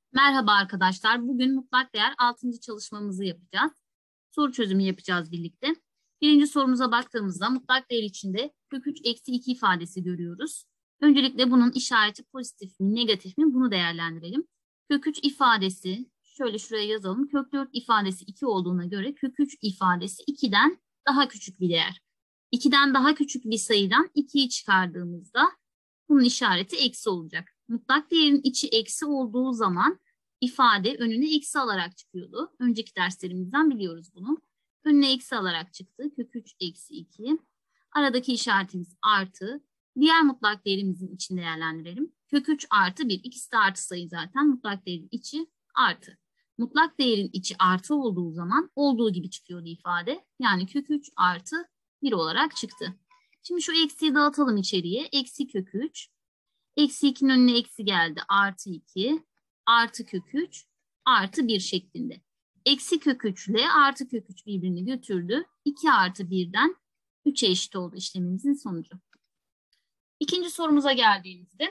Merhaba arkadaşlar. Bugün mutlak değer 6. çalışmamızı yapacağız. Soru çözümü yapacağız birlikte. Birinci sorumuza baktığımızda mutlak değer içinde kök 3 eksi 2 ifadesi görüyoruz. Öncelikle bunun işareti pozitif mi negatif mi bunu değerlendirelim. Kök 3 ifadesi şöyle şuraya yazalım. Kök 4 ifadesi 2 olduğuna göre kök 3 ifadesi 2'den daha küçük bir değer. 2'den daha küçük bir sayıdan 2'yi çıkardığımızda bunun işareti eksi olacak. Mutlak değerin içi eksi olduğu zaman ifade önüne eksi alarak çıkıyordu. Önceki derslerimizden biliyoruz bunu. Önüne eksi alarak çıktı. Kök 3 eksi 2. Aradaki işaretimiz artı. Diğer mutlak değerimizin içini değerlendirelim. Kök 3 artı 1. İkisi de artı sayı zaten. Mutlak değerin içi artı. Mutlak değerin içi artı olduğu zaman olduğu gibi çıkıyordu ifade. Yani kök 3 artı 1 olarak çıktı. Şimdi şu eksiyi dağıtalım içeriye. Eksi kök 3. Eksi 2'nin önüne eksi geldi. Artı 2. Artı kök 3. Artı 1 şeklinde. Eksi kök 3 ile artı kök 3 birbirini götürdü. 2 artı 1'den 3'e eşit oldu işlemimizin sonucu. İkinci sorumuza geldiğimizde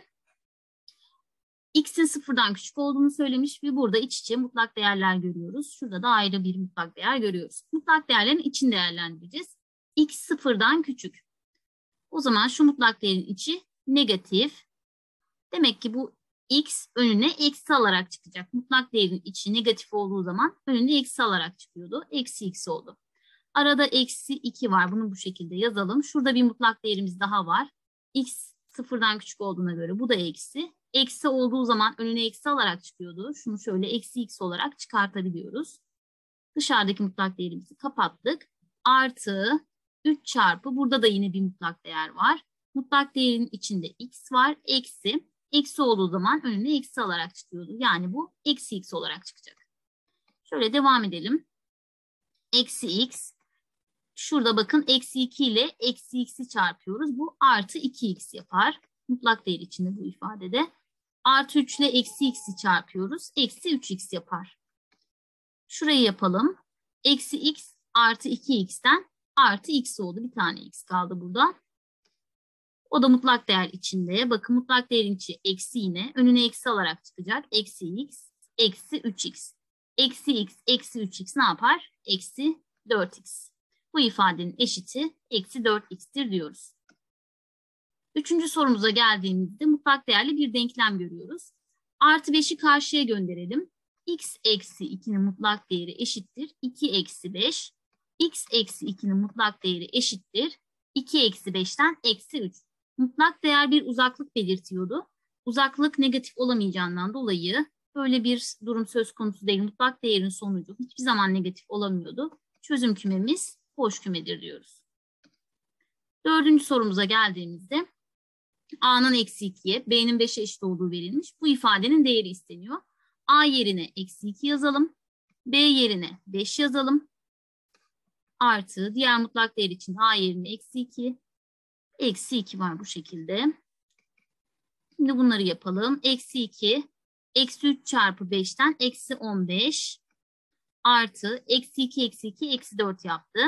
x'in sıfırdan küçük olduğunu söylemiş ve burada iç içe mutlak değerler görüyoruz. Şurada da ayrı bir mutlak değer görüyoruz. Mutlak değerlerin içini değerlendireceğiz. X sıfırdan küçük. O zaman şu mutlak değerin içi negatif. Demek ki bu x önüne eksi alarak çıkacak. Mutlak değerin içi negatif olduğu zaman önüne eksi alarak çıkıyordu. Eksi x oldu. Arada eksi 2 var. Bunu bu şekilde yazalım. Şurada bir mutlak değerimiz daha var. X sıfırdan küçük olduğuna göre bu da eksi. Eksi olduğu zaman önüne eksi alarak çıkıyordu. Şunu şöyle eksi x olarak çıkartabiliyoruz. Dışarıdaki mutlak değerimizi kapattık. Artı 3 çarpı burada da yine bir mutlak değer var. Mutlak değerin içinde x var. Eksi. Eksi olduğu zaman önüne eksi alarak çıkıyordu. Yani bu eksi x olarak çıkacak. Şöyle devam edelim. Eksi x. Şurada bakın eksi 2 ile eksi x'i çarpıyoruz. Bu artı 2x yapar. Mutlak değer içinde bu ifadede. Artı 3 ile eksi x'i çarpıyoruz. Eksi 3x yapar. Şurayı yapalım. Eksi x artı 2x'ten artı x oldu. Bir tane x kaldı burada. O da mutlak değer içinde. Bakın mutlak değerin içi eksi yine. Önüne eksi alarak çıkacak. Eksi x, eksi 3x. Eksi x, eksi 3x ne yapar? Eksi 4x. Bu ifadenin eşiti eksi 4x'tir diyoruz. Üçüncü sorumuza geldiğimizde mutlak değerli bir denklem görüyoruz. Artı 5'i karşıya gönderelim. X eksi 2'nin mutlak değeri eşittir 2 eksi 5. X eksi 2'nin mutlak değeri eşittir 2 eksi 5'ten eksi 3. Mutlak değer bir uzaklık belirtiyordu. Uzaklık negatif olamayacağından dolayı böyle bir durum söz konusu değil. Mutlak değerin sonucu hiçbir zaman negatif olamıyordu. Çözüm kümemiz boş kümedir diyoruz. Dördüncü sorumuza geldiğimizde A'nın eksi 2'ye, B'nin 5'e eşit olduğu verilmiş. Bu ifadenin değeri isteniyor. A yerine eksi 2 yazalım. B yerine 5 yazalım. Artı diğer mutlak değer için A yerine eksi 2. Eksi 2 var bu şekilde. Şimdi bunları yapalım. Eksi 2. Eksi 3 çarpı 5'ten eksi 15. Artı eksi 2 eksi 2 eksi 4 yaptı.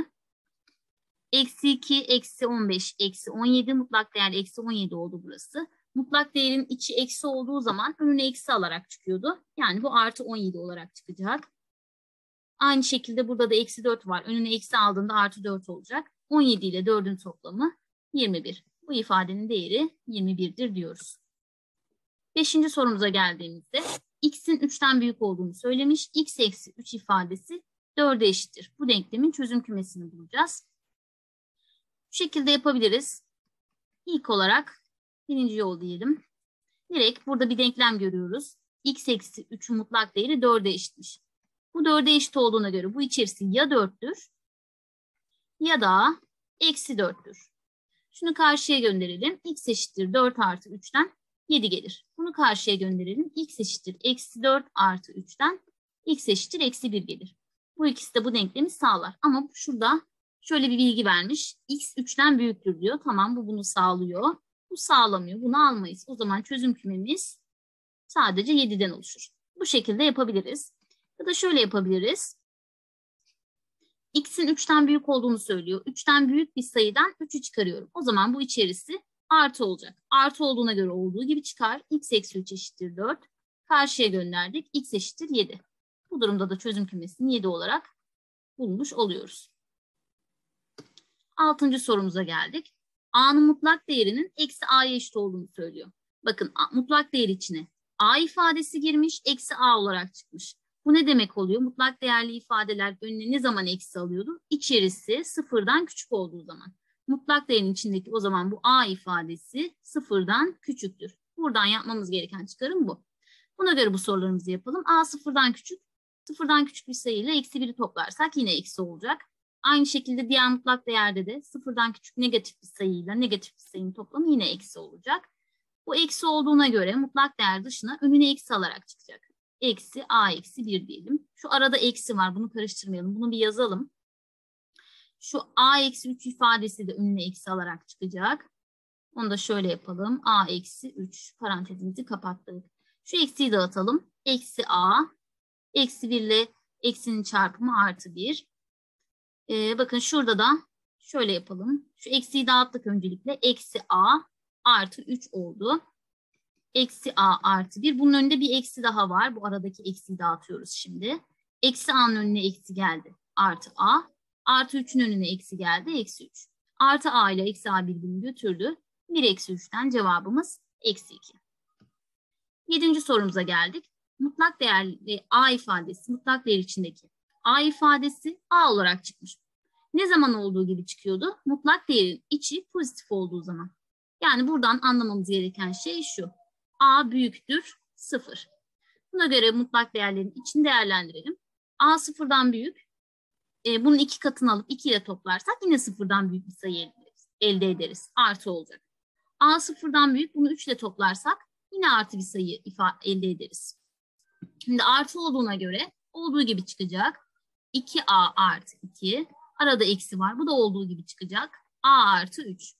Eksi 2 eksi 15 eksi 17 mutlak değer eksi 17 oldu burası. Mutlak değerin içi eksi olduğu zaman önüne eksi alarak çıkıyordu. Yani bu artı 17 olarak çıkacak. Aynı şekilde burada da eksi 4 var. Önüne eksi aldığında artı 4 olacak. 17 ile 4'ün toplamı 21. Bu ifadenin değeri 21'dir diyoruz. Beşinci sorumuza geldiğimizde x'in 3'ten büyük olduğunu söylemiş. X eksi 3 ifadesi 4'e eşittir. Bu denklemin çözüm kümesini bulacağız. Bu şekilde yapabiliriz. İlk olarak birinci yol diyelim. Direkt burada bir denklem görüyoruz. X eksi 3'ün mutlak değeri 4'e eşitmiş. Bu 4'e eşit olduğuna göre bu içerisi ya 4'tür ya da eksi 4'tür. Şunu karşıya gönderelim. X eşittir 4 artı 3'ten 7 gelir. Bunu karşıya gönderelim. X eşittir eksi 4 artı 3'ten x eşittir eksi 1 gelir. Bu ikisi de bu denklemi sağlar. Ama şurada şöyle bir bilgi vermiş. X 3'ten büyüktür diyor. Tamam bu bunu sağlıyor. Bu sağlamıyor. Bunu almayız. O zaman çözüm kümemiz sadece 7'den oluşur. Bu şekilde yapabiliriz. Ya da şöyle yapabiliriz. X'in 3'ten büyük olduğunu söylüyor. 3'ten büyük bir sayıdan 3'ü çıkarıyorum. O zaman bu içerisi artı olacak. Artı olduğuna göre olduğu gibi çıkar. X eksi 3 eşittir 4. Karşıya gönderdik. X eşittir 7. Bu durumda da çözüm kümesini 7 olarak bulmuş oluyoruz. 6. sorumuza geldik. A'nın mutlak değerinin eksi A'ya eşit olduğunu söylüyor. Bakın mutlak değer içine A ifadesi girmiş, eksi A olarak çıkmış. Bu ne demek oluyor? Mutlak değerli ifadeler önüne ne zaman eksi alıyordu? İçerisi sıfırdan küçük olduğu zaman. Mutlak değerin içindeki o zaman bu A ifadesi sıfırdan küçüktür. Buradan yapmamız gereken çıkarım bu. Buna göre bu sorularımızı yapalım. A sıfırdan küçük. Sıfırdan küçük bir sayıyla eksi 1'i toplarsak yine eksi olacak. Aynı şekilde diğer mutlak değerde de sıfırdan küçük negatif bir sayıyla negatif bir sayının toplamı yine eksi olacak. Bu eksi olduğuna göre mutlak değer dışına önüne eksi alarak çıkacak. Eksi A eksi 1 diyelim. Şu arada eksi var. Bunu karıştırmayalım. Bunu bir yazalım. Şu A eksi 3 ifadesi de önüne eksi alarak çıkacak. Onu da şöyle yapalım. A eksi 3 parantezimizi kapattık. Şu eksiyi dağıtalım. Eksi A eksi 1 ile eksinin çarpımı artı 1. Bakın şurada da şöyle yapalım. Şu eksiyi dağıttık öncelikle. Eksi A artı 3 oldu. Eksi A artı 1. Bunun önünde bir eksi daha var. Bu aradaki eksiyi dağıtıyoruz şimdi. Eksi A'nın önüne eksi geldi. Artı A. Artı 3'ün önüne eksi geldi. Eksi 3. Artı A ile eksi A birbirini götürdü. 1 eksi 3'ten cevabımız eksi 2. 7. sorumuza geldik. Mutlak değerli A ifadesi, mutlak değer içindeki A ifadesi A olarak çıkmış. Ne zaman olduğu gibi çıkıyordu? Mutlak değerin içi pozitif olduğu zaman. Yani buradan anlamamız gereken şey şu. A büyüktür 0. Buna göre mutlak değerlerin içini değerlendirelim. A sıfırdan büyük. Bunun 2 katını alıp 2 ile toplarsak yine sıfırdan büyük bir sayı elde ederiz. Artı olacak. A sıfırdan büyük. Bunu 3 ile toplarsak yine artı bir sayı elde ederiz. Şimdi artı olduğuna göre olduğu gibi çıkacak. 2A artı 2. Arada eksi var. Bu da olduğu gibi çıkacak. A artı 3.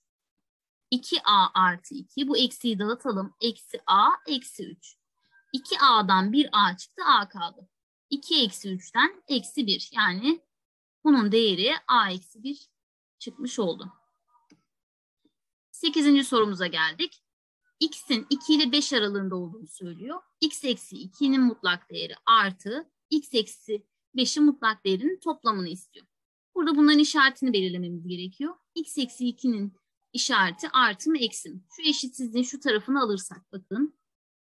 2A artı 2. Bu eksiyi dağıtalım. Eksi A eksi 3. 2A'dan 1A çıktı. A kaldı. 2 eksi 3'ten eksi 1. Yani bunun değeri A eksi 1 çıkmış oldu. 8. sorumuza geldik. X'in 2 ile 5 aralığında olduğunu söylüyor. X eksi 2'nin mutlak değeri artı X eksi 5'in mutlak değerinin toplamını istiyor. Burada bunların işaretini belirlememiz gerekiyor. X eksi 2'nin işareti artı mı eksi mi? Şu eşitsizliğin şu tarafını alırsak bakın.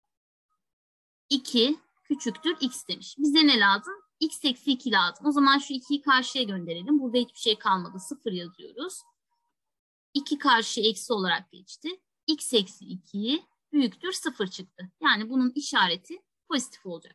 2 küçüktür X demiş. Bize ne lazım? X eksi 2 lazım. O zaman şu 2'yi karşıya gönderelim. Burada hiçbir şey kalmadı. 0 yazıyoruz. 2 karşı eksi olarak geçti. X eksi 2'yi büyüktür 0 çıktı. Yani bunun işareti pozitif olacak.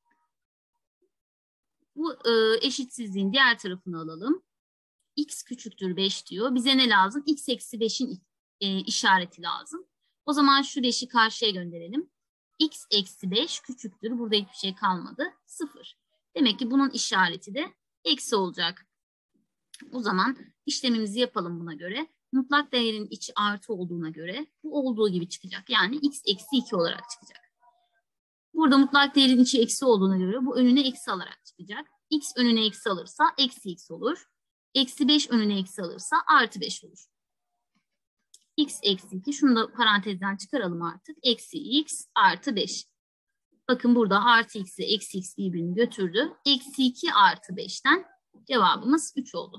Bu eşitsizliğin diğer tarafını alalım. X küçüktür 5 diyor. Bize ne lazım? X eksi 5'in işareti lazım. O zaman şu 5'i karşıya gönderelim. X eksi 5 küçüktür. Burada hiçbir şey kalmadı. 0. Demek ki bunun işareti de eksi olacak. O zaman işlemimizi yapalım buna göre. Mutlak değerin içi artı olduğuna göre bu olduğu gibi çıkacak. Yani X eksi 2 olarak çıkacak. Burada mutlak değerin içi eksi olduğuna göre bu önüne eksi alarak çıkacak. X önüne eksi alırsa eksi X olur. Eksi 5 önüne eksi alırsa artı 5 olur. X eksi 2. Şunu da parantezden çıkaralım artık. Eksi X artı 5. Bakın burada artı X ile eksi X birbirini götürdü. Eksi 2 artı 5'ten cevabımız 3 oldu.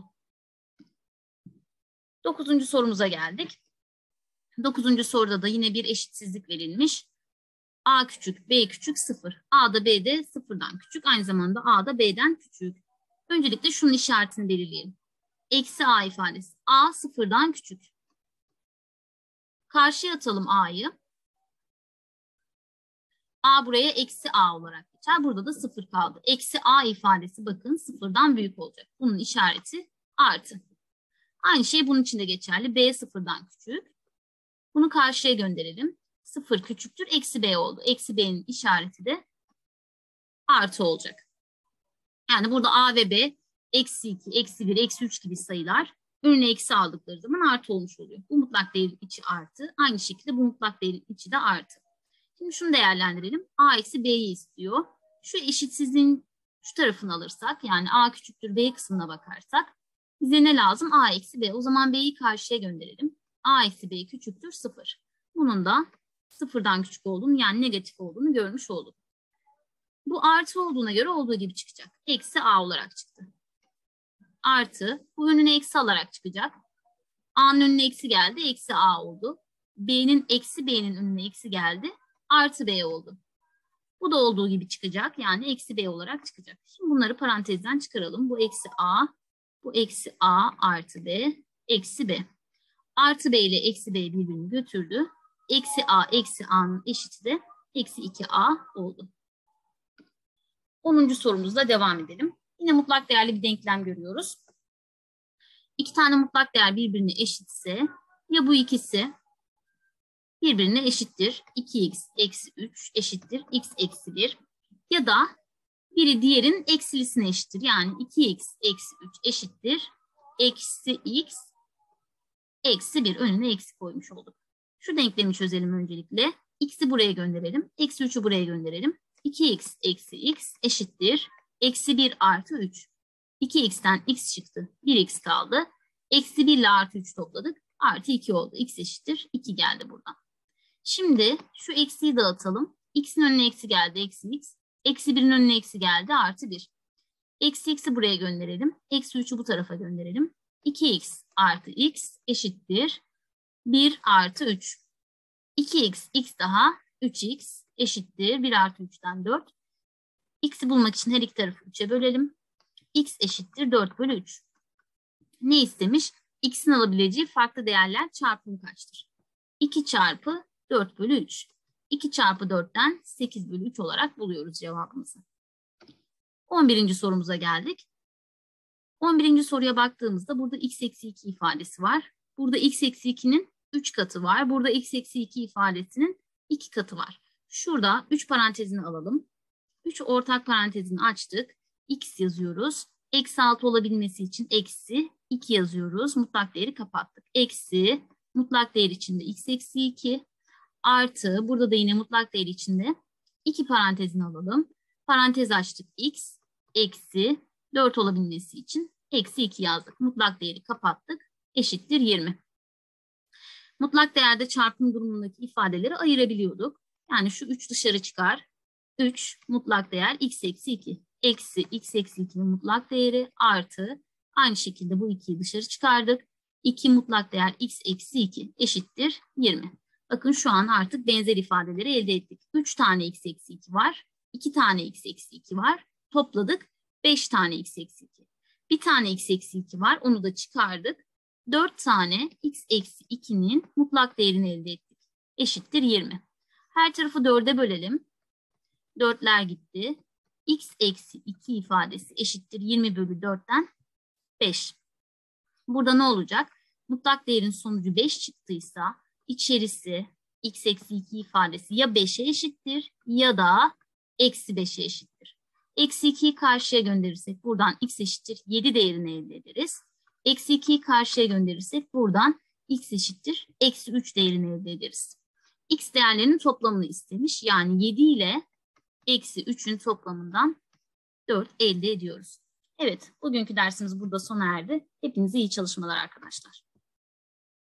9. sorumuza geldik. 9. soruda da yine bir eşitsizlik verilmiş. A küçük, B küçük 0. A da B de 0'dan küçük. Aynı zamanda A da B'den küçük. Öncelikle şunun işaretini belirleyelim. Eksi A ifadesi. A 0'dan küçük. Karşıya atalım A'yı. A buraya eksi A olarak geçer. Burada da 0 kaldı. Eksi A ifadesi bakın 0'dan büyük olacak. Bunun işareti artı. Aynı şey bunun için de geçerli. B 0'dan küçük. Bunu karşıya gönderelim. 0 küçüktür. Eksi B oldu. Eksi B'nin işareti de artı olacak. Yani burada A ve B eksi 2, eksi 1, eksi 3 gibi sayılar önüne eksi aldıkları zaman artı olmuş oluyor. Bu mutlak değerin içi artı. Aynı şekilde bu mutlak değerin içi de artı. Şimdi şunu değerlendirelim. A eksi B'yi istiyor. Şu eşitsizliğin şu tarafını alırsak yani A küçüktür B kısmına bakarsak bize ne lazım? A eksi B. O zaman B'yi karşıya gönderelim. A eksi B küçüktür 0. Bunun da 0'dan küçük olduğunu yani negatif olduğunu görmüş olduk. Bu artı olduğuna göre olduğu gibi çıkacak. Eksi A olarak çıktı. Artı, bu önüne eksi alarak çıkacak. A'nın önüne eksi geldi, eksi A oldu. B'nin eksi B'nin önüne eksi geldi, artı B oldu. Bu da olduğu gibi çıkacak, yani eksi B olarak çıkacak. Şimdi bunları parantezden çıkaralım. Bu eksi A, bu eksi A artı B, eksi B. Artı B ile eksi B birbirini götürdü. Eksi A, eksi A'nın eşiti de eksi 2A oldu. 10. sorumuzla devam edelim. Yine mutlak değerli bir denklem görüyoruz. İki tane mutlak değer birbirine eşitse ya bu ikisi birbirine eşittir. 2x eksi 3 eşittir x eksi 1 ya da biri diğerinin eksilisine eşittir. Yani 2x eksi 3 eşittir eksi x eksi 1, önüne eksi koymuş olduk. Şu denklemi çözelim öncelikle. X'i buraya gönderelim. Eksi 3'ü buraya gönderelim. 2x eksi x eşittir eksi 1 artı 3. 2x'ten x çıktı. 1x kaldı. Eksi 1 ile artı 3 topladık. Artı 2 oldu. X eşittir 2 geldi buradan. Şimdi şu eksiyi dağıtalım. X'in önüne eksi geldi. Eksi x. Eksi 1'in önüne eksi geldi. Artı 1. Eksi x'i buraya gönderelim. Eksi 3'ü bu tarafa gönderelim. 2x artı x eşittir 1 artı 3. 2x, x daha 3x eşittir 1 artı 3'ten 4. X'i bulmak için her iki tarafı 3'e bölelim. X eşittir 4 bölü 3. Ne istemiş? X'in alabileceği farklı değerler çarpımı kaçtır? 2 çarpı 4 bölü 3. 2 çarpı 4'ten 8 bölü 3 olarak buluyoruz cevabımızı. 11. sorumuza geldik. 11. soruya baktığımızda burada x eksi 2 ifadesi var. Burada x eksi 2'nin 3 katı var. Burada x eksi 2 ifadesinin 2 katı var. Şurada 3 parantezini alalım. 3 ortak parantezini açtık. X yazıyoruz. Eksi 6 olabilmesi için eksi 2 yazıyoruz. Mutlak değeri kapattık. Eksi mutlak değer içinde x eksi 2 artı burada da yine mutlak değer içinde 2 parantezini alalım. Parantez açtık. X eksi 4 olabilmesi için eksi 2 yazdık. Mutlak değeri kapattık. Eşittir 20. Mutlak değerde çarpım durumundaki ifadeleri ayırabiliyorduk. Yani şu 3 dışarı çıkar. 3 mutlak değer x eksi 2. Eksi x eksi 2'nin mutlak değeri artı aynı şekilde bu 2'yi dışarı çıkardık. 2 mutlak değer x eksi 2 eşittir 20. Bakın şu an artık benzer ifadeleri elde ettik. 3 tane x eksi 2 var. 2 tane x eksi 2 var. Topladık. 5 tane x eksi 2. Bir tane x eksi 2 var. Onu da çıkardık. 4 tane x eksi 2'nin mutlak değerini elde ettik. Eşittir 20. Her tarafı 4'e bölelim. 4'ler gitti. X eksi 2 ifadesi eşittir 20 bölü 4'ten 5. Burada ne olacak? Mutlak değerin sonucu 5 çıktıysa içerisi x eksi 2 ifadesi ya 5'e eşittir ya da eksi 5'e eşittir. Eksi 2'yi karşıya gönderirsek buradan x eşittir 7 değerini elde ederiz. Eksi 2'yi karşıya gönderirsek buradan x eşittir eksi 3 değerini elde ederiz. X değerlerinin toplamını istemiş. Yani 7 ile eksi 3'ün toplamından 4 elde ediyoruz. Evet, bugünkü dersimiz burada sona erdi. Hepinize iyi çalışmalar arkadaşlar.